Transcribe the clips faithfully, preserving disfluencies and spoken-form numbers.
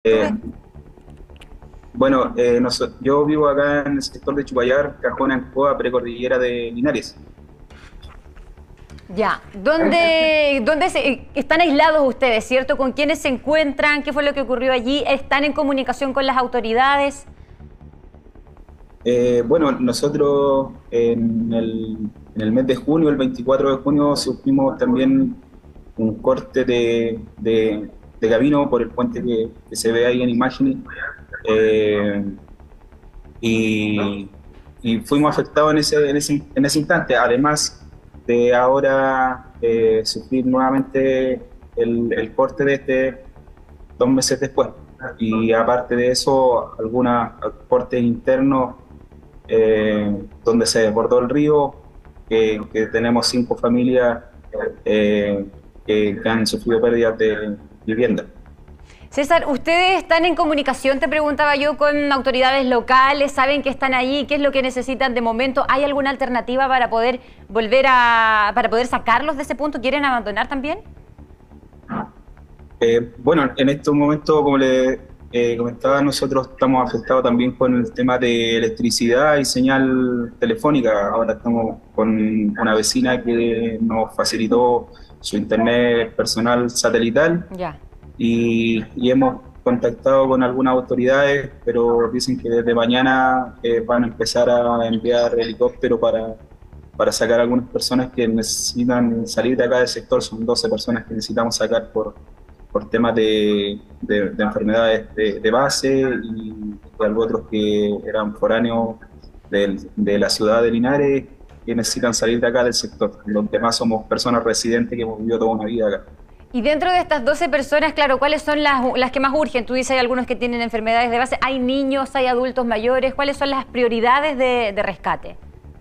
Eh, Tuve- bueno, eh, noso- yo vivo acá en el sector de Chupayar, Cajón, Ancoa, precordillera de Linares. Ya, ¿dónde, dónde se- están aislados ustedes, cierto? ¿Con quiénes se encuentran? ¿Qué fue lo que ocurrió allí? ¿Están en comunicación con las autoridades? Eh, bueno, nosotros en el, en el mes de junio, el veinticuatro de junio, sufrimos también un corte de, de, de camino por el puente que, que se ve ahí en imágenes. Eh, y, y fuimos afectados en ese, en ese, en ese instante, además de ahora eh, sufrir nuevamente el, el corte de este dos meses después. Y aparte de eso, algunos cortes internos eh, donde se desbordó el río, que, que tenemos cinco familias eh, que, que han sufrido pérdidas de vivienda. César, ¿ustedes están en comunicación, te preguntaba yo, con autoridades locales? ¿Saben que están allí? ¿Qué es lo que necesitan de momento? ¿Hay alguna alternativa para poder volver a, para poder sacarlos de ese punto? ¿Quieren abandonar también? Eh, bueno, en estos momentos, como le eh, comentaba, nosotros estamos afectados también con el tema de electricidad y señal telefónica. Ahora estamos con una vecina que nos facilitó su internet personal satelital Ya. y, y hemos contactado con algunas autoridades, pero dicen que desde mañana eh, van a empezar a enviar helicópteros para, para sacar a algunas personas que necesitan salir de acá del sector. Son doce personas que necesitamos sacar por por temas de, de, de enfermedades de, de base y de algunos otros que eran foráneos de, de la ciudad de Linares que necesitan salir de acá del sector. Los demás somos personas residentes que hemos vivido toda una vida acá. Y dentro de estas doce personas, claro, ¿cuáles son las, las que más urgen? Tú dices, hay algunos que tienen enfermedades de base, hay niños, hay adultos mayores, ¿cuáles son las prioridades de, de rescate?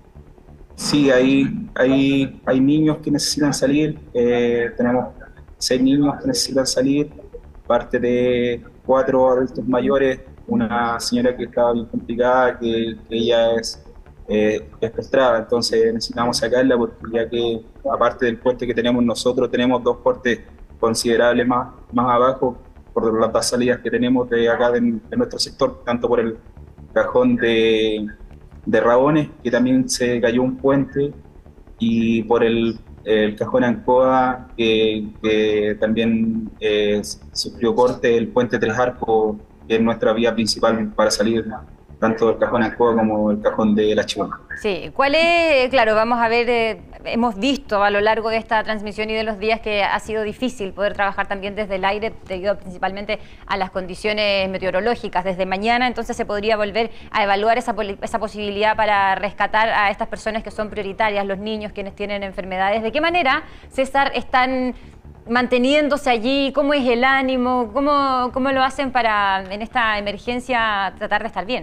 Sí, hay, hay, hay niños que necesitan salir, eh, tenemos seis niños que necesitan salir, parte de cuatro adultos mayores, una señora que estaba bien complicada, que, que ella es, eh, es postrada, entonces necesitamos sacarla porque ya que aparte del puente que tenemos nosotros, tenemos dos puertes considerables más, más abajo por las dos salidas que tenemos de acá de, de nuestro sector, tanto por el cajón de de Rabones, que también se cayó un puente, y por el, el cajón Ancoa, que, que también eh, sufrió corte, el puente Tres Arcos, que es nuestra vía principal para salir tanto del cajón Ancoa como el cajón de La Chibona. Sí, ¿cuál es? Claro, vamos a ver, eh, hemos visto a lo largo de esta transmisión y de los días que ha sido difícil poder trabajar también desde el aire, debido principalmente a las condiciones meteorológicas. Desde mañana entonces se podría volver a evaluar esa, esa posibilidad para rescatar a estas personas que son prioritarias, los niños, quienes tienen enfermedades. ¿De qué manera, César, están manteniéndose allí? ¿Cómo es el ánimo? ¿Cómo, cómo lo hacen para en esta emergencia tratar de estar bien?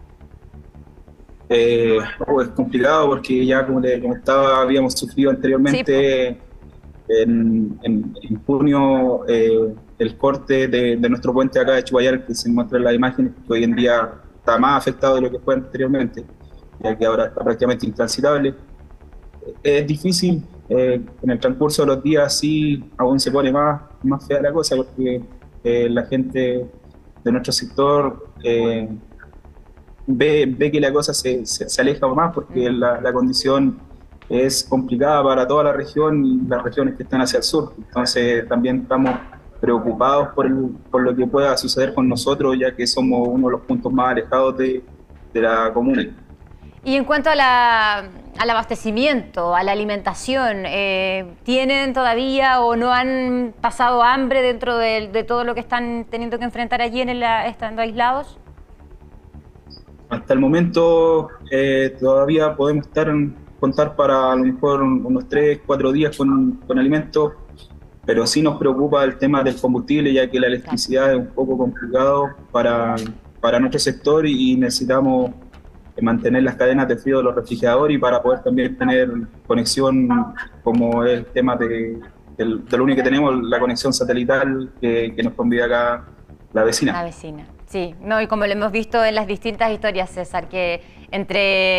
Eh, oh, es complicado porque ya, como le comentaba, habíamos sufrido Sí, po. anteriormente en, en, en junio eh, el corte de, de nuestro puente acá de Chubayar, que se muestra en las imágenes, que hoy en día está más afectado de lo que fue anteriormente, ya que ahora está prácticamente intransitable. Es difícil, eh, en el transcurso de los días sí aún se pone más, más fea la cosa, porque eh, la gente de nuestro sector eh, ve, ve que la cosa se, se, se aleja más, porque Mm. la, la condición es complicada para toda la región y las regiones que están hacia el sur. Entonces también estamos preocupados por, el- por lo que pueda suceder con nosotros, ya que somos uno de los puntos más alejados de, de la comuna. Y en cuanto a la, al abastecimiento, a la alimentación, eh, ¿tienen todavía o no han pasado hambre dentro de, de todo lo que están teniendo que enfrentar allí en el, estando aislados? Hasta el momento eh, todavía podemos estar en- contar para a lo mejor unos tres, cuatro días con, con alimentos, pero sí nos preocupa el tema del combustible, ya que la Claro. electricidad es un poco complicado para, para nuestro sector y necesitamos mantener las cadenas de frío de los refrigeradores y para poder también tener conexión, como es el tema de, del, de lo único que tenemos, la conexión satelital que, que nos convida acá la La vecina. vecina, sí. No, y como lo hemos visto en las distintas historias, César, que entre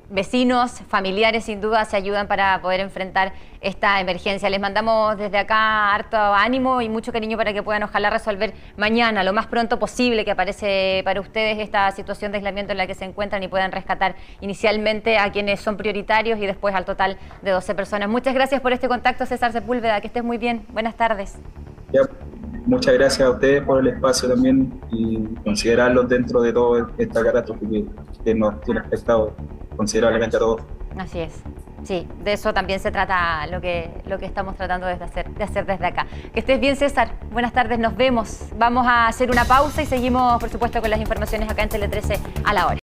vecinos, familiares sin duda se ayudan para poder enfrentar esta emergencia. Les mandamos desde acá harto ánimo y mucho cariño para que puedan ojalá resolver mañana, lo más pronto posible, que aparece para ustedes esta situación de aislamiento en la que se encuentran y puedan rescatar inicialmente a quienes son prioritarios y después al total de doce personas. Muchas gracias por este contacto, César Sepúlveda, que estés muy bien. Buenas tardes. Ya, muchas gracias a ustedes por el espacio también y considerarlos dentro de toda esta catástrofe que, que nos tiene afectado considerablemente a todos. Así es. Sí, de eso también se trata lo que, lo que estamos tratando de hacer, de hacer desde acá. Que estés bien, César. Buenas tardes, nos vemos. Vamos a hacer una pausa y seguimos, por supuesto, con las informaciones acá en Tele trece a la hora.